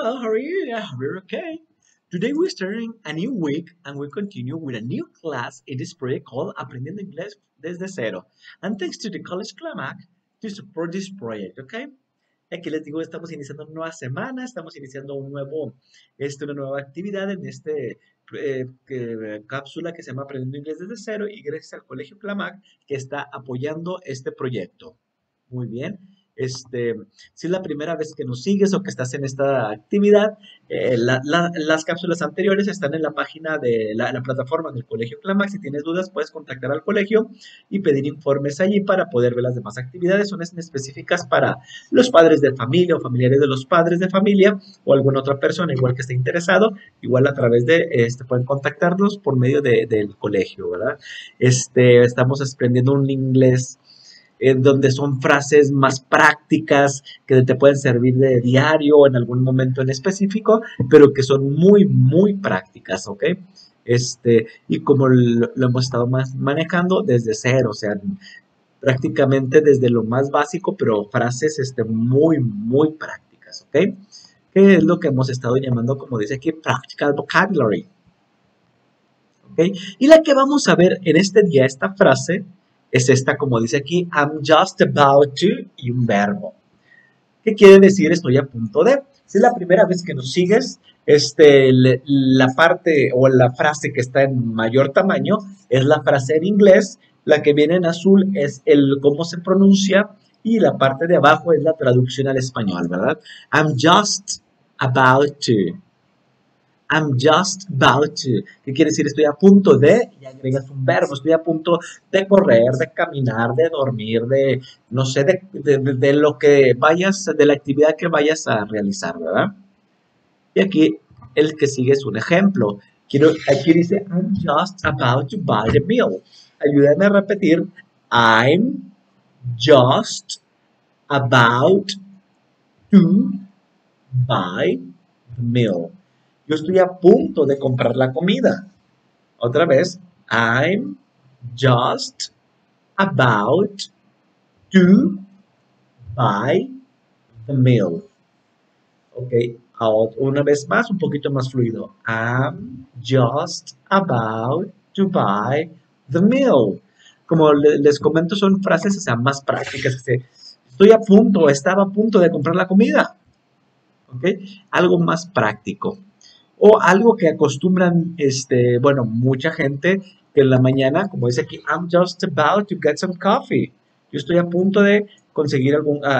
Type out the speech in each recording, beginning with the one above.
Hello, how are you? I hope you're okay. Today we're starting a new week and we continue with a new class in this project called Aprendiendo Inglés desde cero. And thanks to the College Clamac to support this project, okay? Aquí les digo, estamos iniciando una nueva semana, estamos iniciando una nueva actividad en cápsula que se llama Aprendiendo Inglés desde cero y gracias al Colegio Clamac que está apoyando este proyecto. Muy bien. Si es la primera vez que nos sigues o que estás en esta actividad, las cápsulas anteriores están en la página de la plataforma del Colegio Clamac. Si tienes dudas, puedes contactar al colegio y pedir informes allí para poder ver las demás actividades. Son específicas para los padres de familia o familiares de los padres de familia o alguna otra persona igual que esté interesado. Igual a través de, pueden contactarnos por medio del colegio, ¿verdad? Estamos aprendiendo un inglés donde son frases más prácticas que te pueden servir de diario o en algún momento en específico, pero que son muy, muy prácticas, ¿ok? Y como lo hemos estado manejando desde cero, o sea, prácticamente desde lo más básico, pero frases muy, muy prácticas, ¿ok? Que es lo que hemos estado llamando, como dice aquí, practical vocabulary. ¿Ok? Y la que vamos a ver en este día, esta frase, es esta, como dice aquí, I'm just about to, y un verbo. ¿Qué quiere decir estoy a punto de? Si es la primera vez que nos sigues, la parte o la frase que está en mayor tamaño es la frase en inglés, la que viene en azul es el cómo se pronuncia y la parte de abajo es la traducción al español, ¿verdad? I'm just about to. I'm just about to. ¿Qué quiere decir? Estoy a punto de, y agregas un verbo. Estoy a punto de correr, de caminar, de dormir, de, no sé, de lo que vayas, de la actividad que vayas a realizar, ¿verdad? Y aquí el que sigue es un ejemplo. Aquí dice, I'm just about to buy the meal. Ayúdame a repetir, I'm just about to buy the meal. Yo estoy a punto de comprar la comida. Otra vez, I'm just about to buy the meal. Ok, una vez más, un poquito más fluido. I'm just about to buy the meal. Como les comento, son frases más prácticas. Estoy a punto, estaba a punto de comprar la comida. Ok, algo más práctico. O algo que acostumbran, mucha gente que en la mañana, como dice aquí, I'm just about to get some coffee. Yo estoy a punto de conseguir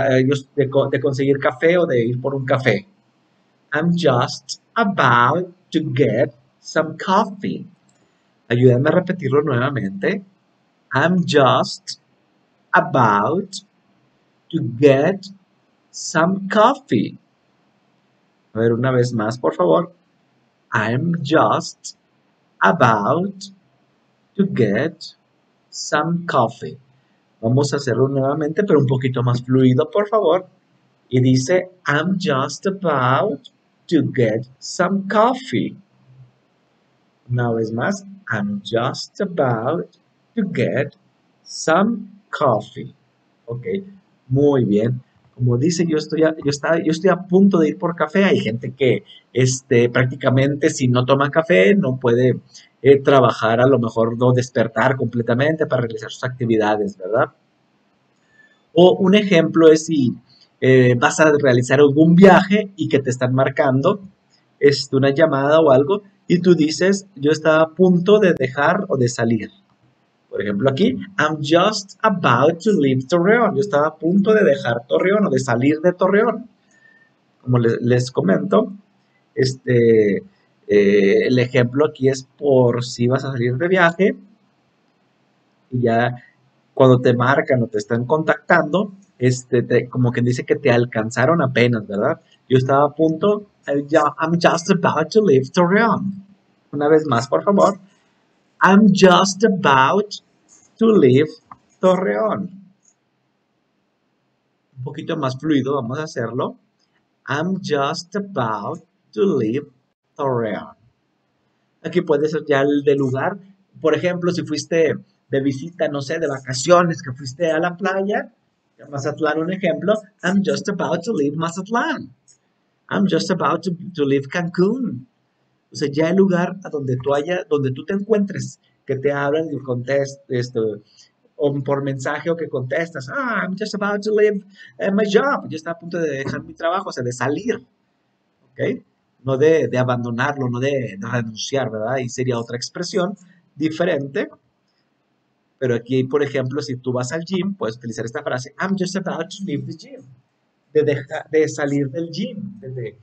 de conseguir café o de ir por un café. I'm just about to get some coffee. Ayúdame a repetirlo nuevamente. I'm just about to get some coffee. A ver, una vez más, por favor. I'm just about to get some coffee. Vamos a hacerlo nuevamente, pero un poquito más fluido, por favor. Y dice, I'm just about to get some coffee. Una vez más, I'm just about to get some coffee. Ok, muy bien. Como dice, yo estoy a punto de ir por café. Hay gente que prácticamente si no toma café no puede trabajar, a lo mejor no despertar completamente para realizar sus actividades, ¿verdad? O un ejemplo es si vas a realizar algún viaje y que te están marcando una llamada o algo y tú dices, yo estaba a punto de dejar o de salir. Por ejemplo, aquí, I'm just about to leave Torreón. Yo estaba a punto de dejar Torreón o de salir de Torreón. Como les comento, el ejemplo aquí es por si vas a salir de viaje y ya cuando te marcan o te están contactando, como quien dice que te alcanzaron apenas, ¿verdad? Yo estaba a punto, I'm just about to leave Torreón. Una vez más, por favor. I'm just about to leave Torreón. Un poquito más fluido, vamos a hacerlo. I'm just about to leave Torreón. Aquí puede ser ya el de lugar. Por ejemplo, si fuiste de visita, no sé, de vacaciones, que fuiste a la playa, Mazatlán, un ejemplo. I'm just about to leave Mazatlán. I'm just about to leave Cancún. O sea, ya el lugar a donde tú te encuentres, que te hablan y contestas, o por mensaje o que contestas, I'm just about to leave my job. Yo estaba a punto de dejar mi trabajo, o sea, de salir, ¿ok? No de abandonarlo, no de renunciar, ¿verdad? Y sería otra expresión diferente. Pero aquí, por ejemplo, si tú vas al gym, puedes utilizar esta frase, I'm just about to leave the gym. De salir del gym,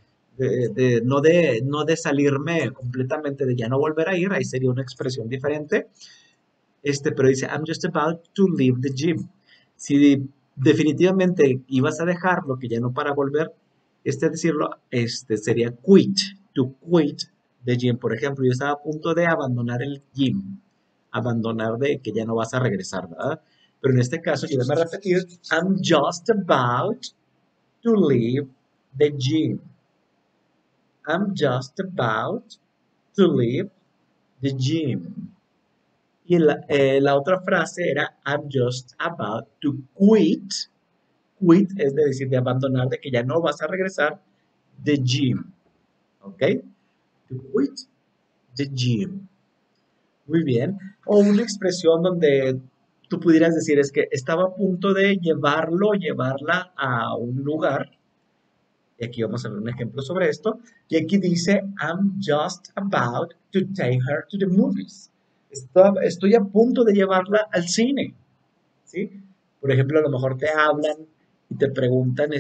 no de salirme completamente, de ya no volver a ir, ahí sería una expresión diferente. Pero dice, I'm just about to leave the gym. Si definitivamente ibas a dejarlo, que ya no para volver, decirlo, sería quit, to quit the gym. Por ejemplo, yo estaba a punto de abandonar el gym, abandonar de que ya no vas a regresar, ¿verdad? Pero en este caso, yo voy a repetir, I'm just about to leave the gym. I'm just about to leave the gym. Y la otra frase era I'm just about to quit. Quit es de decir, de abandonar, de que ya no vas a regresar. The gym. ¿Ok? To quit the gym. Muy bien. O una expresión donde tú pudieras decir es que estaba a punto de llevarla a un lugar. Y aquí vamos a ver un ejemplo sobre esto. Y aquí dice, I'm just about to take her to the movies. Estoy a punto de llevarla al cine. ¿Sí? Por ejemplo, a lo mejor te hablan y te preguntan,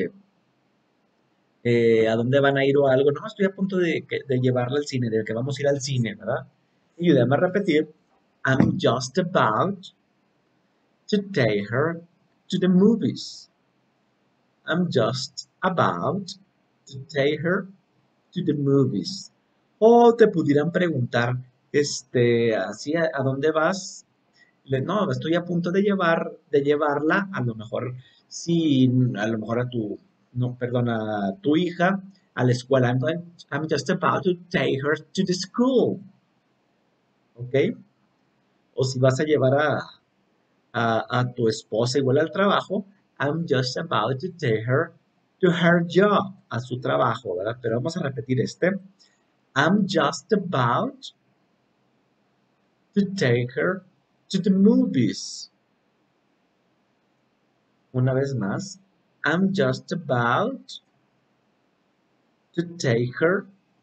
a dónde van a ir o algo. No, estoy a punto de llevarla al cine, de que vamos a ir al cine, ¿verdad? Y ayúdame a repetir, I'm just about to take her to the movies. I'm just about to take her to the movies. O te pudieran preguntar, así, ¿a dónde vas? No, estoy a punto de llevarla, a lo mejor, sí, a lo mejor a tu, no, perdón, a tu hija a la escuela. I'm just about to take her to the school. ¿Ok? O si vas a llevar a tu esposa igual al trabajo, I'm just about to take her to her job, a su trabajo, ¿verdad? Pero vamos a repetir I'm just about to take her to the movies. Una vez más, I'm just about to take her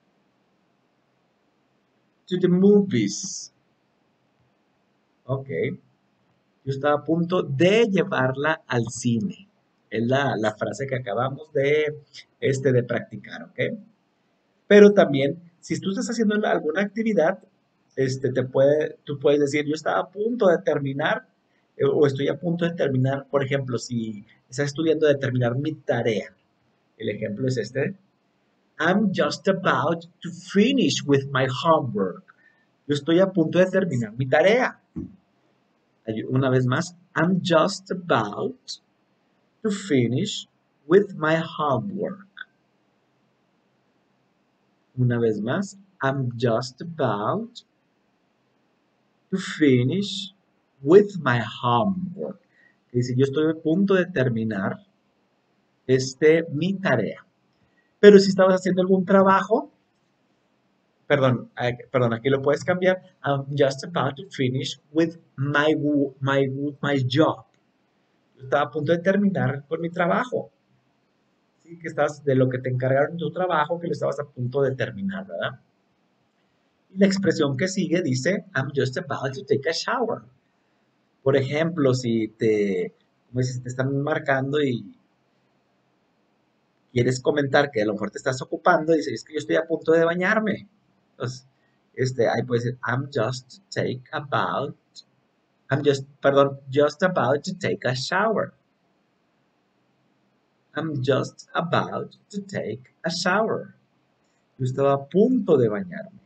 to the movies. Ok. Yo estaba a punto de llevarla al cine. Es la frase que acabamos de practicar, ¿ok? Pero también, si tú estás haciendo alguna actividad, tú puedes decir, yo estaba a punto de terminar, o estoy a punto de terminar, por ejemplo, si estás estudiando de terminar mi tarea. El ejemplo es I'm just about to finish with my homework. Yo estoy a punto de terminar mi tarea. Una vez más, I'm just about to finish with my homework. Una vez más, I'm just about to finish with my homework. Dice, yo estoy a punto de terminar mi tarea. Pero si estabas haciendo algún trabajo, perdón, aquí lo puedes cambiar. I'm just about to finish with my job. Yo estaba a punto de terminar con mi trabajo. Sí, que estás de lo que te encargaron en tu trabajo, que lo estabas a punto de terminar, ¿verdad? Y la expresión que sigue dice, I'm just about to take a shower. Por ejemplo, como dices, te están marcando y quieres comentar que a lo mejor te estás ocupando, y dices, es que yo estoy a punto de bañarme. Entonces, ahí puedes decir, just about to take a shower. I'm just about to take a shower. Yo estaba a punto de bañarme.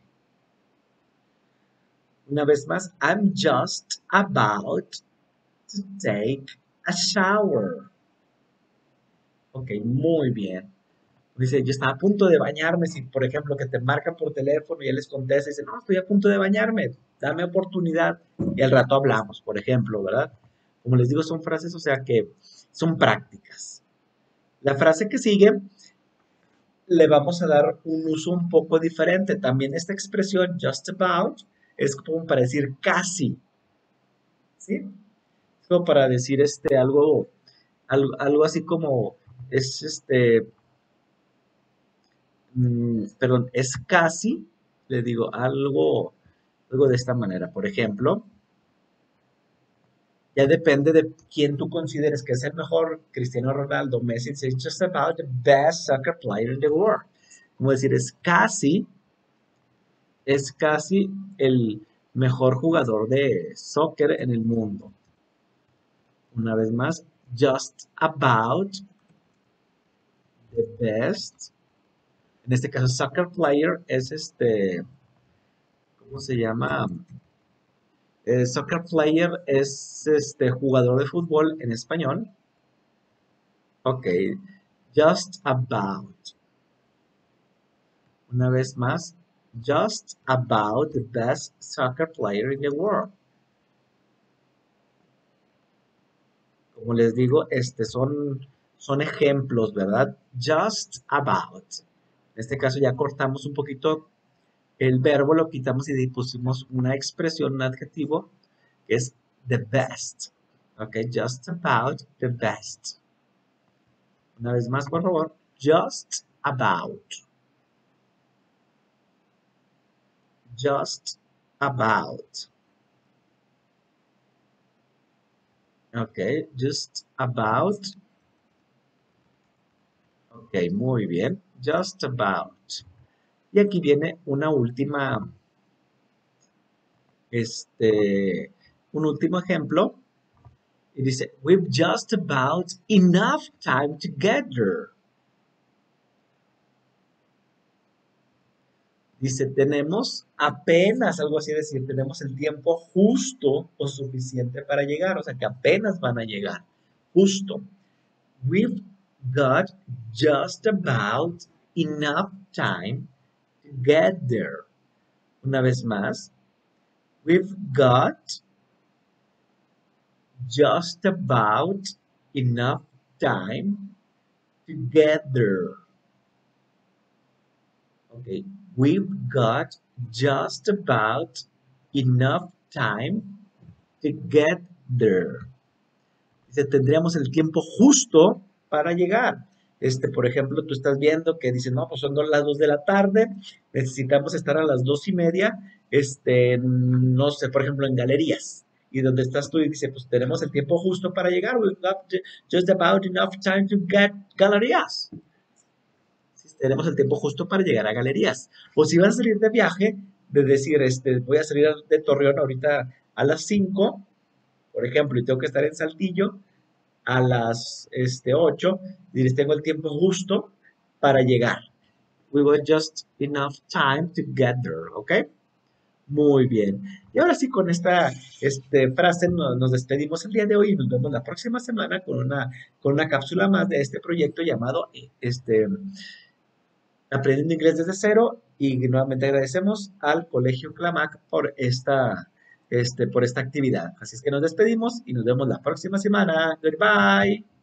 Una vez más, I'm just about to take a shower. Ok, muy bien. Dice, yo estaba a punto de bañarme. Si, por ejemplo, que te marcan por teléfono y él les contesta y dice, no, estoy a punto de bañarme, dame oportunidad. Y al rato hablamos, por ejemplo, ¿verdad? Como les digo, son frases, o sea, que son prácticas. La frase que sigue le vamos a dar un uso un poco diferente. También esta expresión just about es como para decir casi, ¿sí? Es como para decir algo así como es perdón, es casi, le digo algo de esta manera. Por ejemplo, ya depende de quién tú consideres que es el mejor. Cristiano Ronaldo, Messi, it's just about the best soccer player in the world. Como decir, es casi el mejor jugador de soccer en el mundo. Una vez más, just about the best. En este caso, soccer player es ¿cómo se llama? Soccer player es jugador de fútbol en español. Ok, just about. Una vez más, just about the best soccer player in the world. Como les digo, son ejemplos, ¿verdad? Just about. En este caso ya cortamos un poquito el verbo, lo quitamos y pusimos una expresión, un adjetivo, que es the best. Ok, just about the best. Una vez más, por favor. Just about. Just about. Ok, just about. Ok, muy bien. Just about. Y aquí viene un último ejemplo. Y dice, we've just about enough time together. Dice, tenemos apenas, algo así decir, tenemos el tiempo justo o suficiente para llegar, o sea que apenas van a llegar, justo. We've got just about enough time to get there. Una vez más, we've got just about enough time to get there. Okay, we've got just about enough time to get there. Dice, tendríamos el tiempo justo para llegar. Por ejemplo, tú estás viendo que dice, no, pues son las 2 de la tarde, necesitamos estar a las 2:30, no sé, por ejemplo, en galerías. Y donde estás tú y dice, pues tenemos el tiempo justo para llegar. We've got just about enough time to get galerías. Tenemos el tiempo justo para llegar a galerías. O si vas a salir de viaje, de decir, voy a salir de Torreón ahorita a las 5, por ejemplo, y tengo que estar en Saltillo a las 8, dices, tengo el tiempo justo para llegar. We were just enough time to get there, ¿ok? Muy bien. Y ahora sí, con esta frase nos despedimos el día de hoy y nos vemos la próxima semana con una cápsula más de este proyecto llamado Aprendiendo Inglés desde Cero. Y nuevamente agradecemos al Colegio Clamac por esta actividad. Así es que nos despedimos y nos vemos la próxima semana. Goodbye.